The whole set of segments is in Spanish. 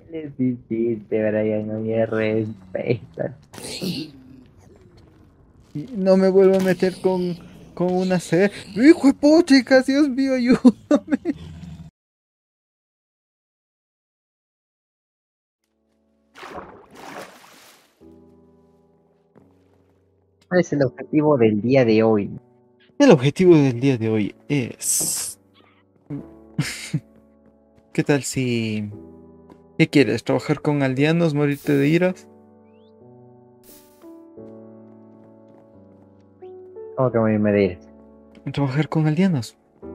Les hiciste, Brian, no me respetas. Y no me vuelvo a meter con una C. ¡Hijo de pucha, Dios mío, ayúdame! ¿Cuál es el objetivo del día de hoy? El objetivo del día de hoy es... ¿Qué tal si... ¿Qué quieres? ¿Trabajar con aldeanos, morirte de iras? ¿Cómo que me medir? ¿Trabajar con aldeanos?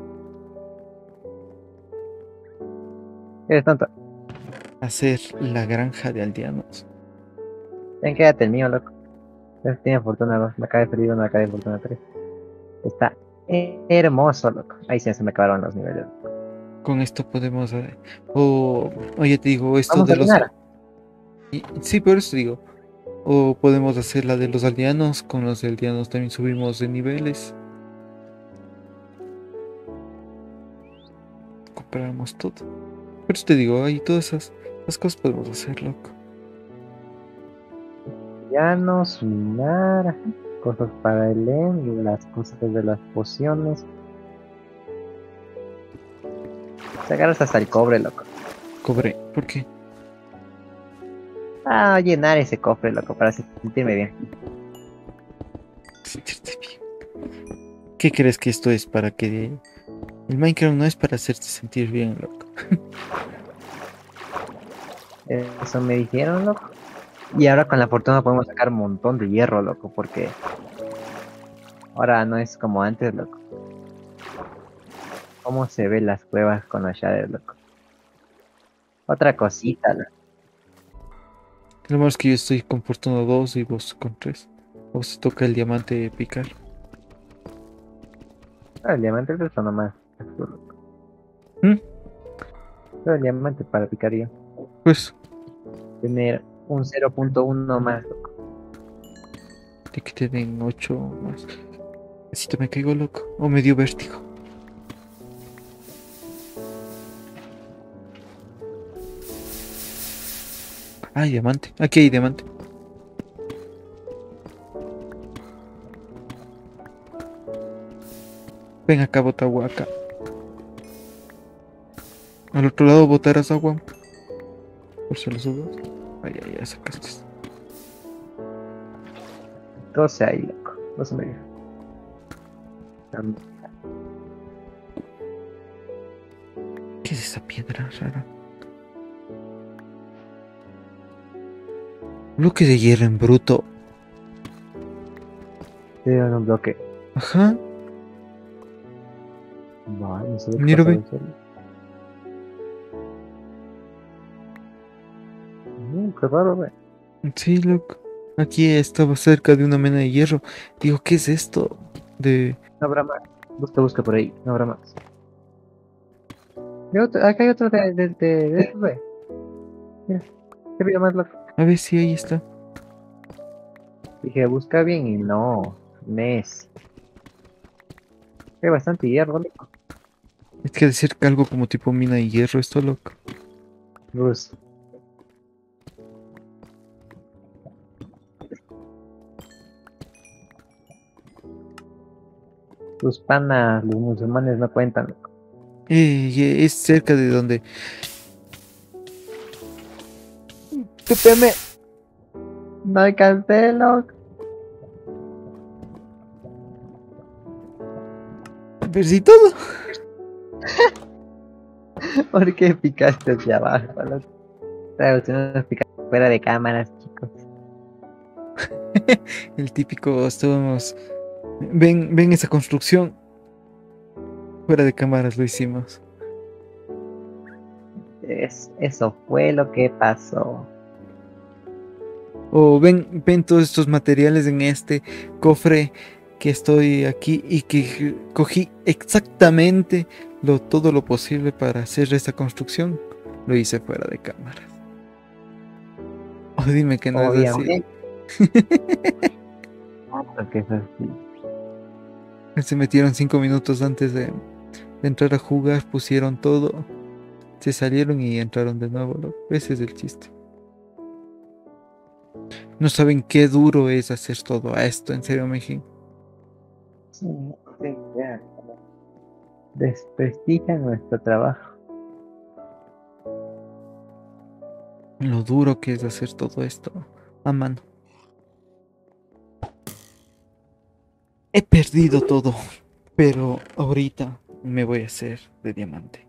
Eres tonto. Hacer la granja de aldeanos. Ven, quédate el mío, loco. Este tiene fortuna 2, me acaba de pedir una acaba de fortuna 3. Está hermoso, loco. Ahí sí se me acabaron los niveles. Con esto podemos... o ya te digo, esto Vamos de a los... llenar. Sí, por eso digo. O podemos hacer la de los aldeanos. Con los aldeanos también subimos de niveles. Compramos todo. Por eso te digo, ahí todas esas cosas podemos hacer, loco. Llanos, minar, cosas para el Em, las cosas de las pociones. Se agarras hasta el cobre, loco. Cobré. ¿Por qué? Ah, llenar ese cofre, loco, para sentirme bien. Sentirte bien. ¿Qué crees que esto es para que... El Minecraft no es para hacerte sentir bien, loco. Eso me dijeron, loco. Y ahora con la fortuna podemos sacar un montón de hierro, loco, porque ahora no es como antes, loco. ¿Cómo se ven las cuevas con los shaders, loco? Otra cosita, loco. Lo malo es que yo estoy con Fortuna 2 y vos con 3. Vos te toca el diamante picar. Ah, el diamante es eso nomás. ¿Mm? Pero el diamante para picar yo. Pues, Tener un 0.1 más, loco. de que te den 8 más. Así te me caigo loco. O me dio vértigo. Ah, diamante. Aquí hay diamante. Ven acá, bota agua acá. Al otro lado botarás agua. Por si lo subas. Ay, ay, ya sacaste. 12 ahí, loco. 12 medio. ¿Qué es esa piedra rara? Bloque de hierro en bruto. Tiene un bloque. Ajá. Vale, no sé qué Mira, pasa ve. del cielo. Qué raro, ve. Sí, loco. Aquí estaba cerca de una mena de hierro. Digo, ¿qué es esto? De... No habrá más. Busca, busca por ahí. No habrá más. Acá hay otro de estos, ve. Mira, qué video más loco. A ver si ahí está. Dije, busca bien y no. Nes. Hay bastante hierro, loco. Es que decir que algo como tipo mina de hierro, esto, loco. Luz. Tus panas, los musulmanes no cuentan, loco. Es cerca de donde... ¡Tupeme! No alcancé, loco. Perdí todo. ¿Por qué picaste hacia abajo, loco? Usted no pica fuera de cámaras, chicos. El típico, estábamos... Ven esa construcción. Fuera de cámaras lo hicimos. Eso fue lo que pasó. O ven todos estos materiales en este cofre que estoy aquí y que cogí exactamente todo lo posible para hacer esta construcción. Lo hice fuera de cámaras. O dime que no es así. Obviamente. Porque es así. Se metieron 5 minutos antes de entrar a jugar, pusieron todo. Se salieron y entraron de nuevo, loco. Ese es el chiste. No saben qué duro es hacer todo esto, en serio, Meji. Sí, sí, ya. Desprestigian nuestro trabajo. Lo duro que es hacer todo esto a mano. He perdido todo, pero ahorita me voy a hacer de diamante.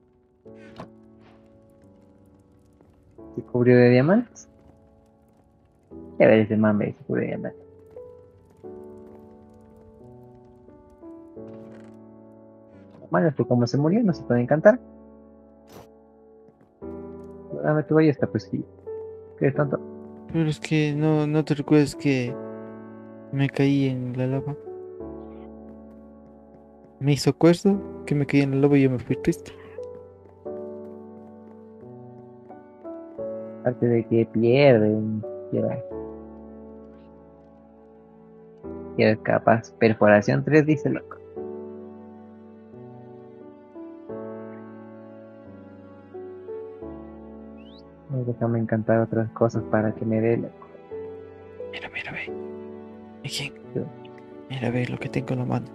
Se cubrió de diamantes. Ya ver ese mame, se cubrió de diamantes. Lo malo es que como se murió, no se puede encantar. Dame tu ballesta, pues sí. ¿Qué tonto? Pero es que no te recuerdas que me caí en la lava. Me hizo acuerdo que me caí en la lava y yo me fui triste. Aparte de que pierden. Ya, ya es capaz. Perforación 3 dice loco. Déjame encantar otras cosas para que me dé loco. Mira, ve. Mijín, Yo, mira, ve lo que tengo en la mano.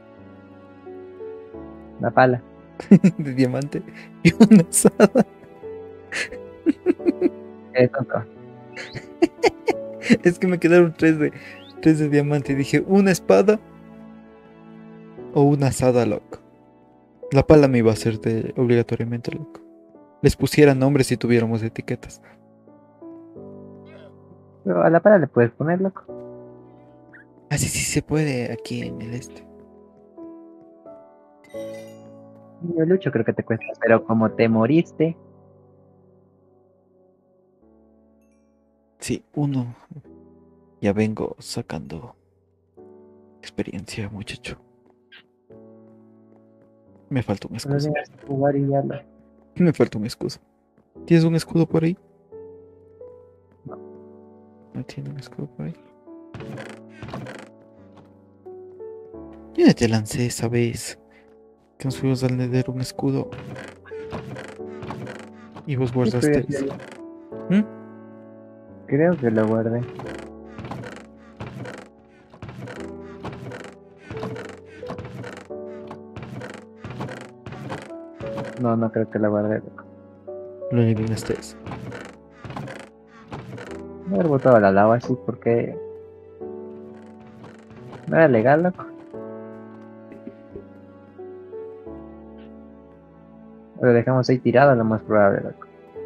la pala. De diamante y una asada. ¿Qué tonto? Es que me quedaron tres de diamante y dije, una espada o una asada, loco. La pala me iba a hacer obligatoriamente, loco. Les pusiera nombres si tuviéramos etiquetas. Pero a la pala le puedes poner loco. Así sí se puede aquí en el este. Yo lucho creo que te cuesta. Pero como te moriste, Sí, uno. Ya vengo sacando experiencia, muchacho. Me falta un solo escudo. tienes que jugar y ya lo. Me falta un escudo. ¿Tienes un escudo por ahí? No. No tiene un escudo por ahí. Yo ya te lancé esa vez que nos fuimos al Nether un escudo y vos Sí, pero guardaste ya ese. sí, ¿Mm? creo que lo guardé. No, no creo que lo guardé, loco. Lo eliminaste ese. Me haber botado la lava así porque no era legal, loco. Lo dejamos ahí tirado, lo más probable, loco.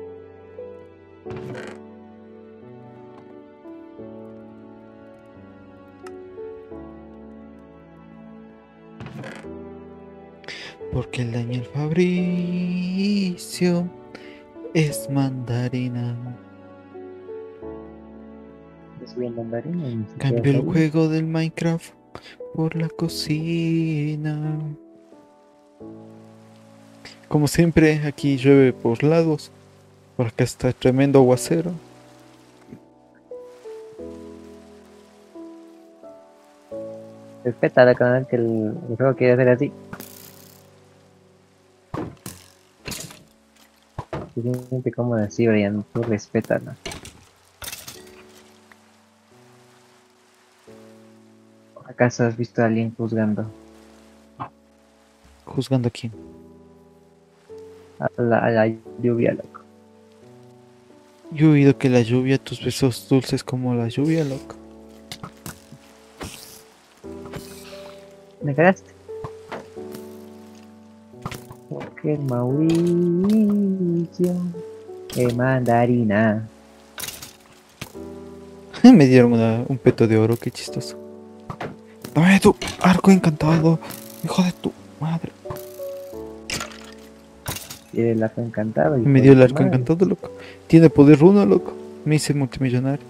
Porque el Daniel Fabricio es mandarina. Yo soy el mandarín y ni siquiera Cambió el sabía. juego del Minecraft por la cocina. Como siempre, aquí llueve por lados. Por acá está tremendo aguacero. Respeta la canal que el juego quiere hacer así. Se siente cómodo así, Brian. Tú respétala. ¿Acaso has visto a alguien juzgando ¿Juzgando a quién? a la lluvia, loco? Yo he oído que la lluvia, tus besos dulces como la lluvia, loco. ¿Me cagaste? Porque el Mauricio es mandarina. Me dieron un peto de oro, qué chistoso. Dame tu arco encantado, hijo de tu madre. Tiene el arco encantado y Me por dio el tu arco madre. encantado, loco. Tiene poder runo, loco. Me hice multimillonario.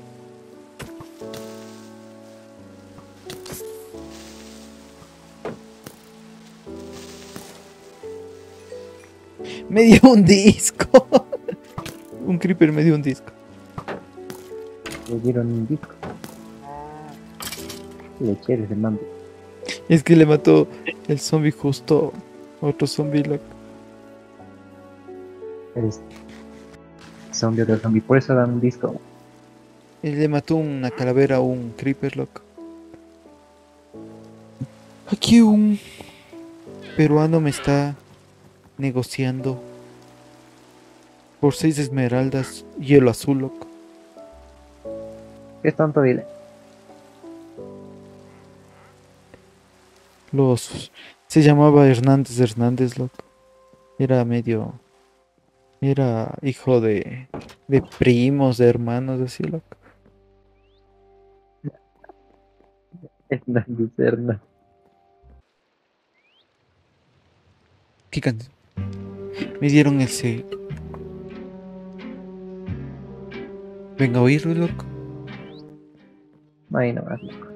Me dio un disco. Un creeper me dio un disco. Le dieron un disco. Lechero ese mambo. Es que le mató el zombie justo a otro zombie, loco. Es zombie otro zombie. Por eso dan un disco. Él le mató una calavera a un creeper, loco. Aquí un peruano me está negociando por 6 esmeraldas, hielo azul, loco. ¿Qué es tonto? Dile. Se llamaba Hernández, loco. Era medio, era hijo de primos, de hermanos, así, loco. Es una lucerna. ¿Qué canción? Me dieron ese. Venga a oírlo, loco. Ahí nomás, loco.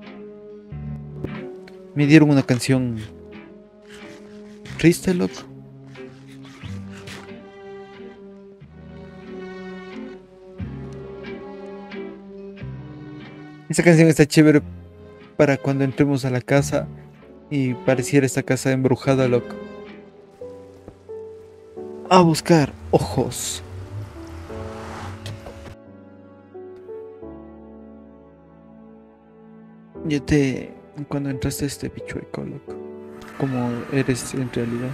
Me dieron una canción triste, loco. Esa canción está chévere para cuando entremos a la casa y pareciera esta casa embrujada, loco. A buscar ojos. Cuando entraste a este pichueco, loco, como eres en realidad.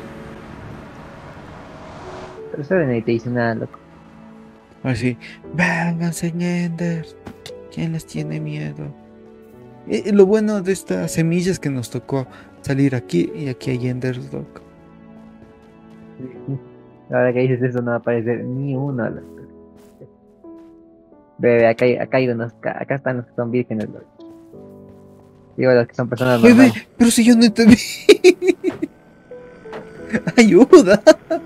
Pero eso ni te dice nada, loco. Así, vénganse, Enders. ¿Quién les tiene miedo? Lo bueno de estas semillas es que nos tocó salir aquí y aquí hay Enders, loco. Ahora que dices eso no va a aparecer ni uno, loco. Bebé, acá hay unos, acá están los que son vírgenes, loco. Digo, los que son personas Bebé, normales. pero si yo no te vi. Ayuda.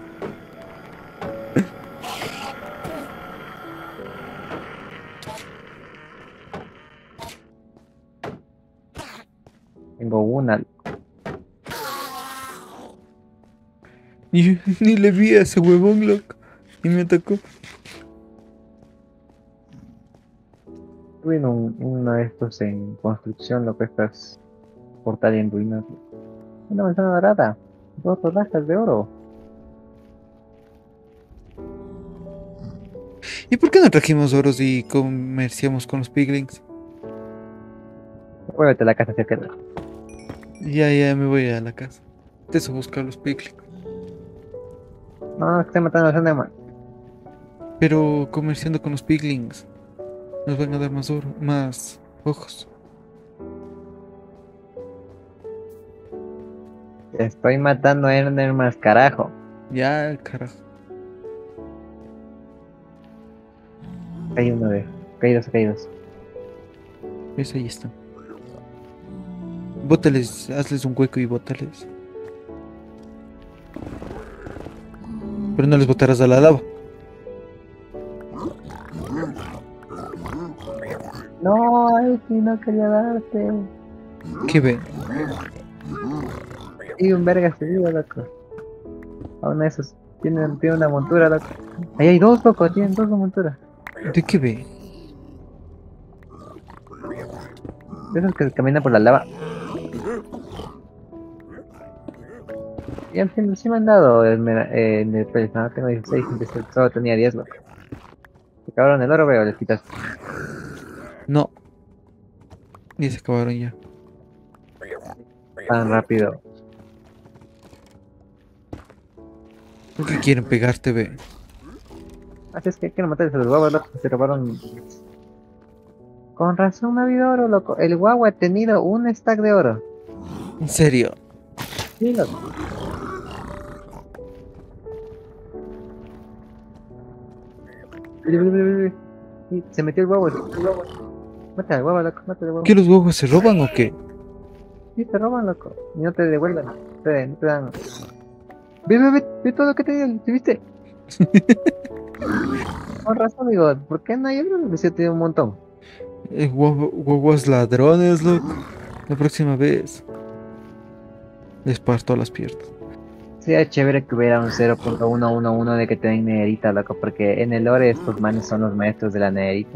Tengo una, loco. Ni le vi a ese huevón, loco. Y me atacó. Tuve uno de estos en construcción, lo que estás portal en ruinas. Una manzana dorada, 2 rodajas de oro. ¿Y por qué no trajimos oros y comerciamos con los piglings? Vuélvete a la casa cerca de Ya me voy a la casa. Te a buscar los piglings. No, que estoy matando a los Enderman. Pero comerciando con los piglings nos van a dar más oro, más ojos. Estoy matando a Enderman, carajo. Ya, carajo. Hay uno de. Caídos. ¿Ves? Ahí está. Bótales, hazles un hueco y bótales. Pero no les botarás a la lava. No, ay, sí, no quería darte. ¿Qué ven? Y un verga seguido, loco. A uno de esos. Tiene una montura, loco. Ahí hay dos, loco, tienen dos monturas. ¿De qué ve? De esos que caminan por la lava. Y al fin sí me han dado en el precio, no tengo 16, solo tenía 10, loco. Se acabaron el oro, veo, les quitas. No. Ya se acabaron ya. Tan rápido. ¿Por qué quieren pegarte, ve? Así es que quiero matarles a los guaguas, loco, se robaron. Con razón no ha habido oro, loco. El guagua ha tenido un stack de oro. ¿En serio? Sí, loco. Sí, se metió el guagua, Mata al guagua, loco, mata al guagua. ¿Qué los huevos se roban o qué? Sí, te roban, loco. Y no te devuelven. No te dan. Ve todo lo que te dieron, ¿sí viste? Con razón, digo, ¿por qué no hay oro? Si yo te di un montón. Huevos ladrones, loco. La próxima vez les parto las piernas. Sería chévere que hubiera un 0.111 de que te den nederita, loco, porque en el lore estos manes son los maestros de la nederita.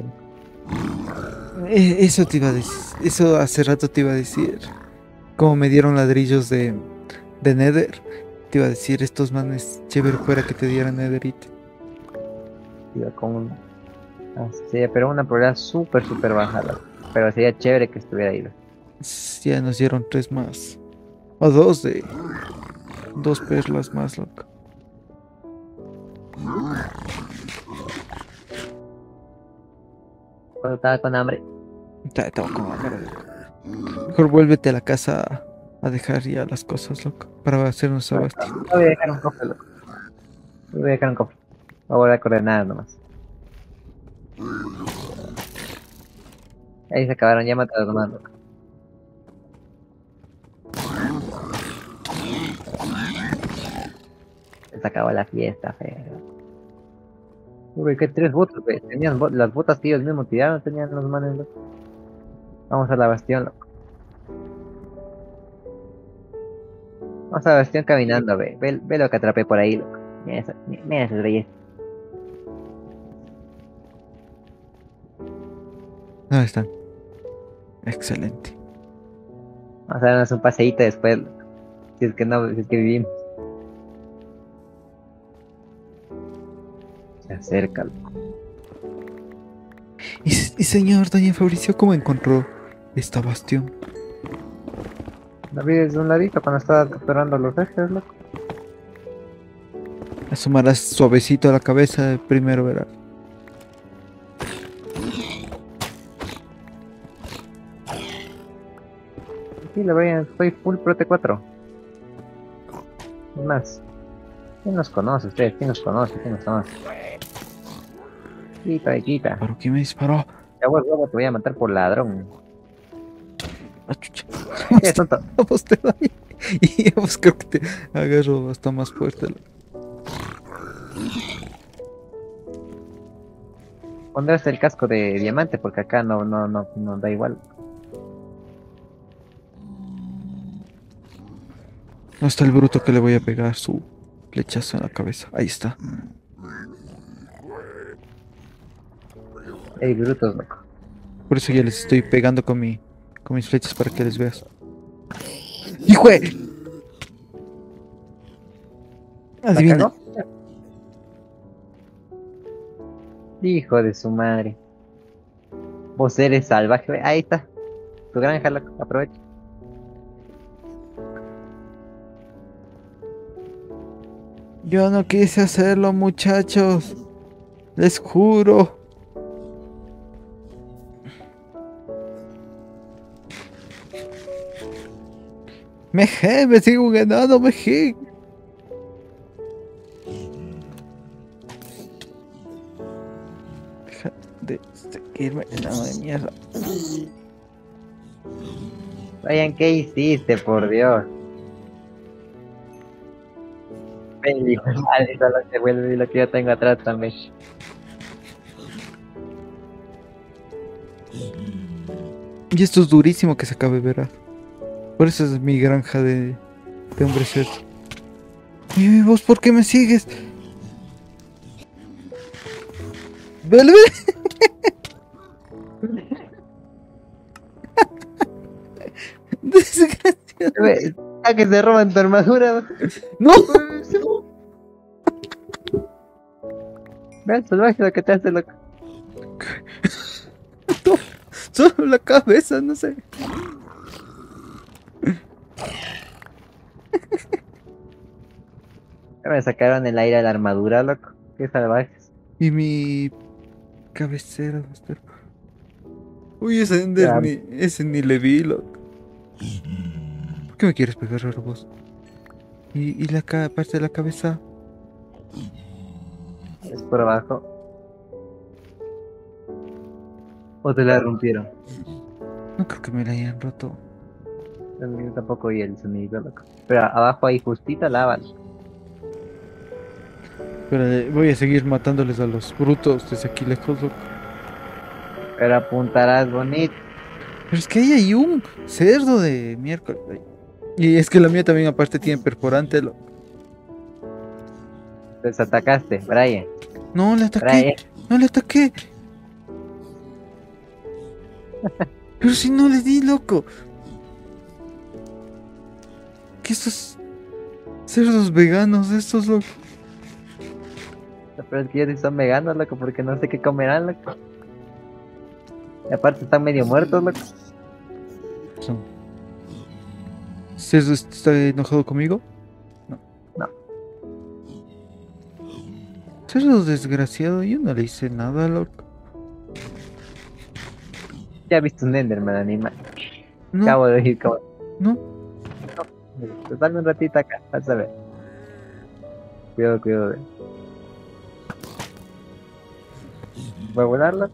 Eso te iba a decir. Eso hace rato te iba a decir. Como me dieron ladrillos de Nether, te iba a decir, estos manes, chévere fuera que te dieran netherite. Iba con un... así, pero una probabilidad súper baja, loco. Pero sería chévere que estuviera ahí, loco. Ya nos dieron 3 más. O 2 de... 2 perlas más, loco. Cuando estaba con hambre. Estaba con hambre, loco. Mejor vuélvete a la casa a dejar ya las cosas, loco. Para hacernos No abastir. voy a dejar un cofre, loco. No voy a dejar un cofre. No voy a acordar nada nomás. Ahí se acabaron, ya mataron nomás, loco. Se acabó la fiesta, feo. Uy, qué 3 botas, güey. Tenían las botas que ellos mismos tiraron, tenían los manes, loco. Vamos a la bastión, loco. Vamos a la bastión caminando, ve. Ve lo que atrapé por ahí, loco. Mira esos reyes. No están. Excelente. Vamos a darnos un paseíto después, loco. Si es que no, si es que vivimos. Se acerca, loco. Y señor, doña Fabricio, ¿cómo encontró esta bastión? La vi desde un ladito cuando estaba capturando los jefes, loco. Asomarás suavecito a la cabeza primero, verás. Sí, le voy a... Soy full Prote 4. Es más, ¿quién nos conoce ustedes? ¿Quién nos conoce? ¿Quién nos conoce? Quita. ¿Pero quién me disparó? Ya vos, luego te voy a matar por ladrón. Ah, chucha. ¿Qué tonto? A vos te doy. Y a vos creo que te agarro hasta más fuerte. Pondrás el casco de diamante porque acá no da igual. No está el bruto que le voy a pegar su flechazo en la cabeza. Ahí está. Ey, brutos, loco. Por eso ya les estoy pegando con mis flechas para que les veas. ¡Hijo de! Adivina. ¿La cagó? Hijo de su madre. Vos eres salvaje, ve. Ahí está. Tu granja, loco. Aprovecha. Yo no quise hacerlo, muchachos. Les juro. Me sigo ganando, meje. Deja de seguirme, enano de mierda. Vayan, ¿qué hiciste, por Dios? Ven, hijo de madre, solo se vuelve y lo que yo tengo atrás también. Y esto es durísimo que se acabe, verás. Por eso es mi granja de hombre cerdo. ¿Y vos por qué me sigues? ¡Vuelve! Desgraciado. Ve, a que se roban tu armadura. ¡No! Ve el salvaje lo que te hace, loco. Solo la cabeza, no sé. Me sacaron el aire a la armadura, loco. Qué salvajes. Y mi cabecera. Uy, ese ni le vi, loco. ¿Por qué me quieres pegar, raro vos? ¿Y la parte de la cabeza? Es por abajo. O te la rompieron. No creo que me la hayan roto. Yo tampoco oí el sonido, loco. Pero abajo ahí justita lava. Pero voy a seguir matándoles a los brutos desde aquí lejos, loco. Pero apuntarás bonito. Pero es que ahí hay un cerdo de miércoles. Y es que la mía también aparte tiene perforante, loco. Pues atacaste, Brian. No, le ataqué. Brian. No le ataqué. Pero si no le di, loco. ¿Qué estás? Cerdos veganos, estos loco. Pero es que ellos sí son veganos, loco, porque no sé qué comerán, loco. Y aparte están medio muertos, loco. Son. ¿Cerdo está enojado conmigo? No. No, Cerdo desgraciado, yo no le hice nada, loco. ya he visto un Enderman animal. No, Acabo de oír como. no. Pues dame un ratito acá, vas a ver. Cuidado, cuidado. Voy a volarlo.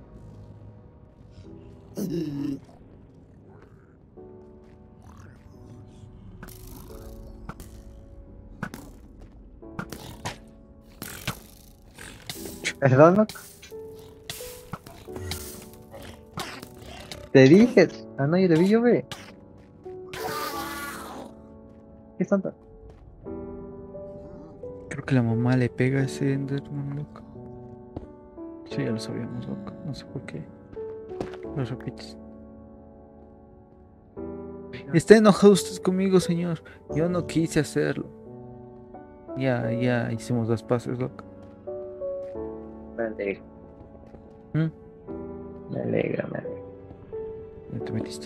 Perdón, loco. Te dije. Ah, no, yo debí llover. ¿Qué santo? Creo que la mamá le pega a ese Enderman, loco. Sí, ya lo sabíamos, loco. No sé por qué. Lo repites. Está enojado usted conmigo, señor. Yo no quise hacerlo. Ya hicimos las paces, loco. Me alegra, ¿Mm? me alegra, me alegra. Ya te metiste.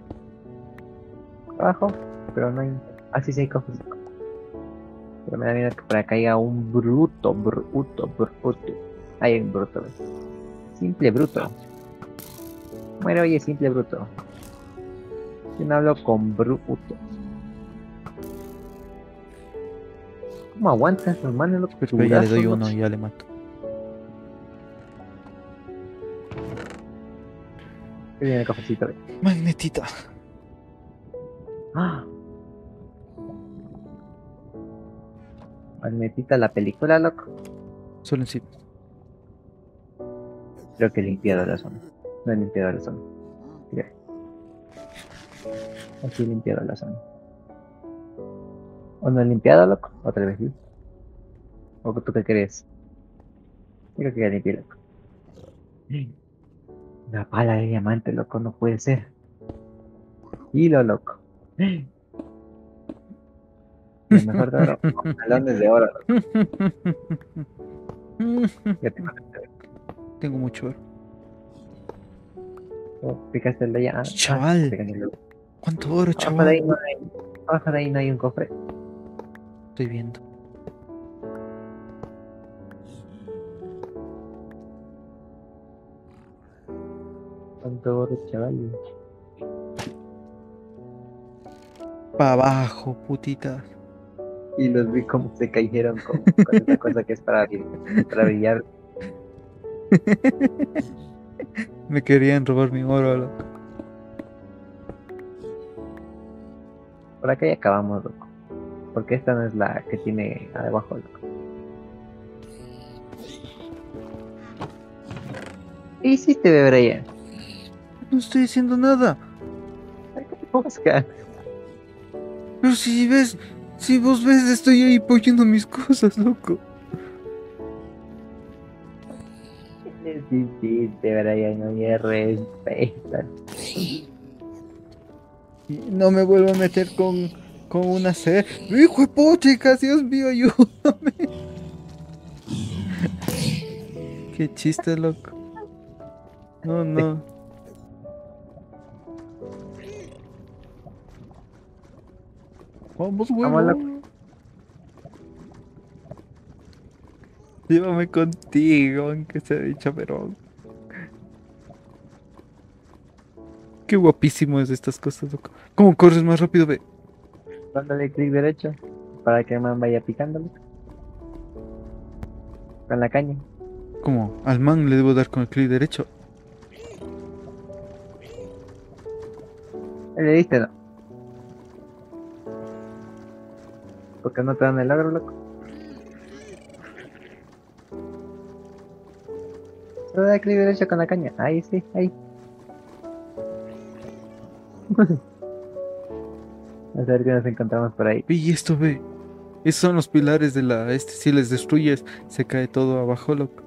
Abajo, pero no hay. Ah, sí, sí hay cofres. Pero me da miedo que por acá haya un bruto, bruto, bruto. Hay un bruto, ¿ves? Simple bruto. Bueno, oye, simple bruto. Yo no hablo con bruto. ¿Cómo aguantas esos manes, loco? Pero ya le Durazos, doy loco. uno y ya le mato. Que viene el cofrecito, ¿ves? Magnetita. ¡Ah! Magnetita la película, loco. Solo en sí. Creo que he limpiado la zona. No he limpiado la zona. Mira, aquí he limpiado la zona. ¿O no he limpiado, loco? Otra vez, ¿sí? ¿O tú qué crees? Creo que ya limpié, loco. Una pala de diamante, loco, no puede ser. Hilo, loco. Y lo mejor de oro, galones de oro, loco. Ya te conecté. Tengo mucho oro. Oh, picaste el de allá. Chaval, Picaste el de... ¿cuánto oro, Abajo de ahí chaval? no hay. Abajo de ahí no hay un cofre. Estoy viendo. ¿Cuánto oro, chaval? Para abajo, putita. Y los vi como se cayeron con esa cosa que es para brillar. Me querían robar mi oro, loco. Por acá ya acabamos, loco. Porque esta no es la que tiene abajo, loco. ¿Qué hiciste, bebé? No estoy haciendo nada. Oscar, Pero si ves, si vos ves, estoy ahí poniendo mis cosas, loco. ¿qué hiciste, bebé? No me respetas. Y no me vuelvo a meter con una C. ¡Hijo de pochicas! Dios mío, ayúdame. Qué chiste, loco. No, no. Vamos, Vamos, loco. huevo. Llévame contigo, aunque sea dicho, pero. Qué guapísimo es estas cosas, loco. ¿Cómo corres más rápido, ve? Dándole clic derecho para que el man vaya picándole con la caña. ¿Cómo? Al man le debo dar con el clic derecho. ¿Le diste, no? Porque no te dan el logro, loco. Solo da clic derecho con la caña. Ahí sí, ahí. A ver qué nos encontramos por ahí. Ve y esto, ve. Esos son los pilares de la. Si les destruyes, se cae todo abajo, loco.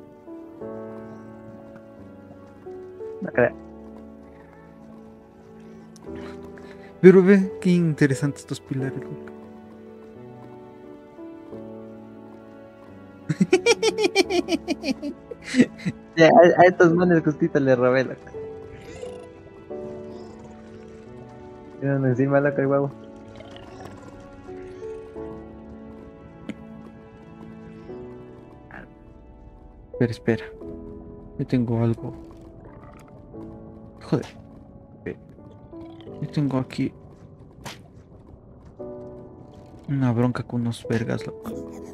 No creo. Pero ve, qué interesantes estos pilares, loco. Ya, a estos manes justito les robé, loco. Tienen encima, loco, el huevo. Espera, espera. Yo tengo algo. Joder. Yo tengo aquí una bronca con unos vergas, loco.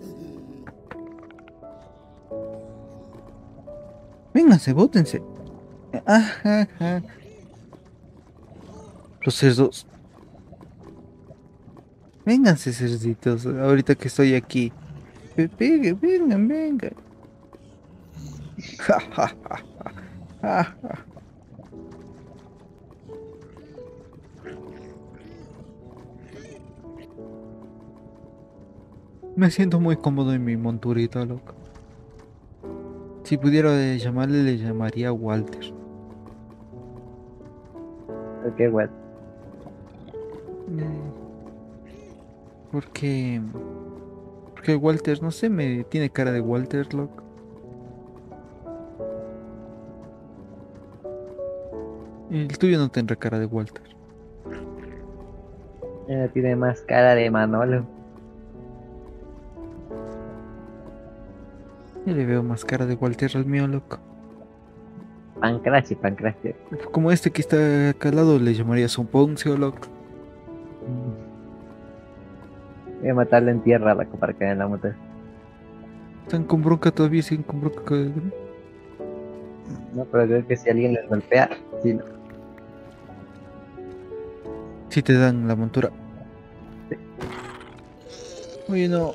Vénganse, bótense. Ajá, ajá. Los cerdos. Vénganse, cerditos. Ahorita que estoy aquí. Vengan, vengan. Ja, ja, ja, ja, ja. Me siento muy cómodo en mi monturita, loco. Si pudiera llamarle, le llamaría Walter. Qué bueno. Eh, porque... Porque Walter, no sé, me tiene cara de Walter, loco. El tuyo no tendrá cara de Walter. Tiene más cara de Manolo. Yo le veo más cara de Walter al mío, loco. Pancracio, Pancracio. Como este que está acá al lado, le llamaría Somponcio, loco. Voy a matarlo en tierra, loco, para que en la moto. Están con bronca todavía, siguen con bronca. No, pero creo que si alguien les golpea, sí, no. Si te dan la montura. Oye, no.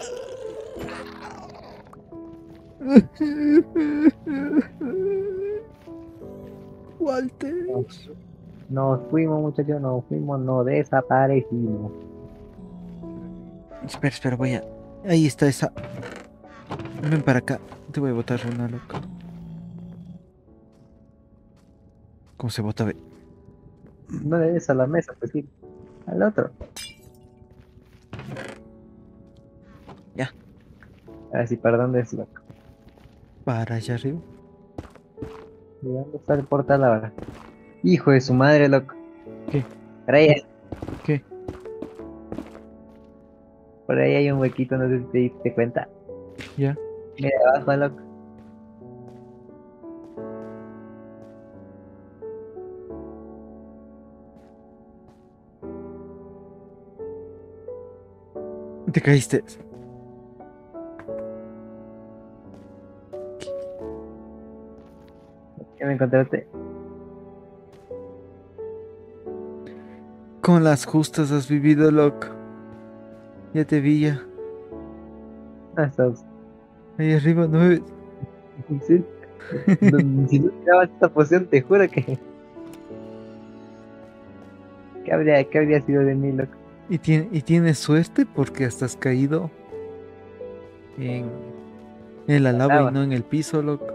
Walter. Nos fuimos, muchachos, nos fuimos, nos desaparecimos. Espera, espera, voy a. Ahí está esa. Ven para acá. Te voy a botar una, loca. ¿Cómo se bota? Ve. No le des a la mesa, pues sí. Al otro. Ya. A ver si para dónde es, loco. Para allá arriba. ¿De dónde está el portal ahora? Hijo de su madre, loco. ¿Qué? ¿Qué? ¿Qué? Por ahí hay un huequito, no sé si te diste cuenta. Ya. Mira abajo, loco. Te caíste. ¿Qué me encontraste? Con las justas has vivido, loco. Ya te vi ya. Ah, estás. Ahí arriba, no me ves. Sí. Si no tirabas esta poción, te juro que. ¿Qué habría sido de mí, loco? Y tienes suerte porque hasta has caído en, en la lava y Lava. no en el piso, loco.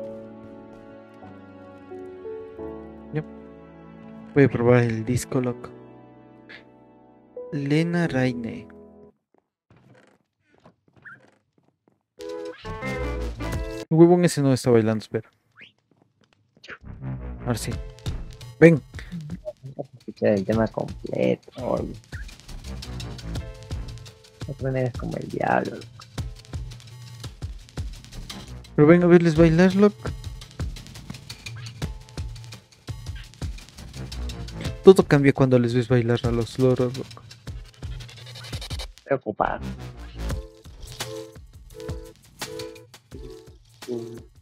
Yo voy a probar el disco, loco. Lena Raine. El huevón ese no está bailando, espera. Ahora sí. Ven. Escuchar el tema completo. Oye. No eres como el diablo, loco. Pero ven a verles bailar, loco. Todo cambia cuando les ves bailar a los loros, loco. Preocupado.